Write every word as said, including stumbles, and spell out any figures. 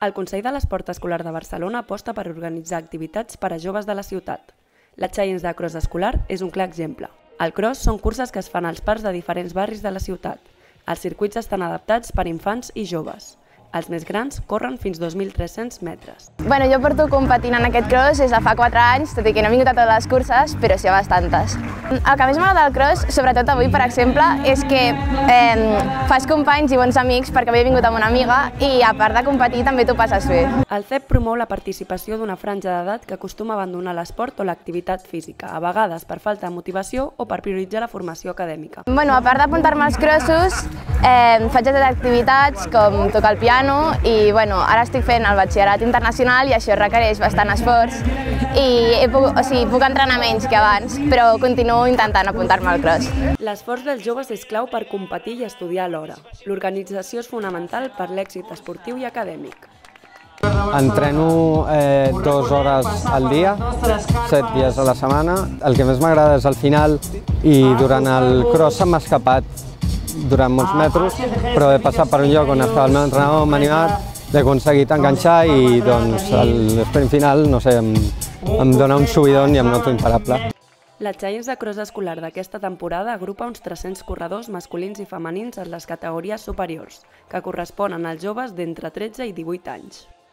El Consell de l'Esport Escolar de Barcelona aposta per organitzar activitats per a joves de la ciutat. La Challenge de Cross Escolar és un clar exemple. El cross són curses que es fan als parcs de diferents barris de la ciutat. Els circuits estan adaptats per infants i joves. Els més grans corren fins dos mil tres-cents metres. Bueno, jo porto competint en aquest cross des de fa quatre anys, tot i que no he vingut a totes les curses, però sí a bastantes. El que més m'agrada del cross, sobretot avui, per exemple, és que eh, fas companys i bons amics perquè avui he vingut amb una amiga i a part de competir també t'ho passes bé. El C E P promou la participació d'una franja d'edat que acostuma a abandonar l'esport o l'activitat física, a vegades per falta de motivació o per prioritzar la formació acadèmica. Bueno, a part d'apuntar-me als crossos, eh, faig altres activitats com tocar el piano i bueno, ara estic fent el batxillerat internacional i això requereix bastant esforç i he pogut, o sigui, puc entrenar menys que abans, però continuo intentant apuntar-me al cross. L'esforç dels joves és clau per competir i estudiar alhora. L'organització és fonamental per l'èxit esportiu i acadèmic. Entreno eh, dues hores al dia, set dies a la setmana. El que més m'agrada és al final i durant el cross se m'ha escapat durant molts metres, però he passat per un lloc on estava el meu entrenador, m'ha animat, l'he aconseguit enganxar i doncs l'esprint final, no sé, em, em dona un subidon i em noto imparable. La Challenge de Cross Escolar d'aquesta temporada agrupa uns tres-cents corredors masculins i femenins en les categories superiors, que corresponen als joves d'entre tretze i divuit anys.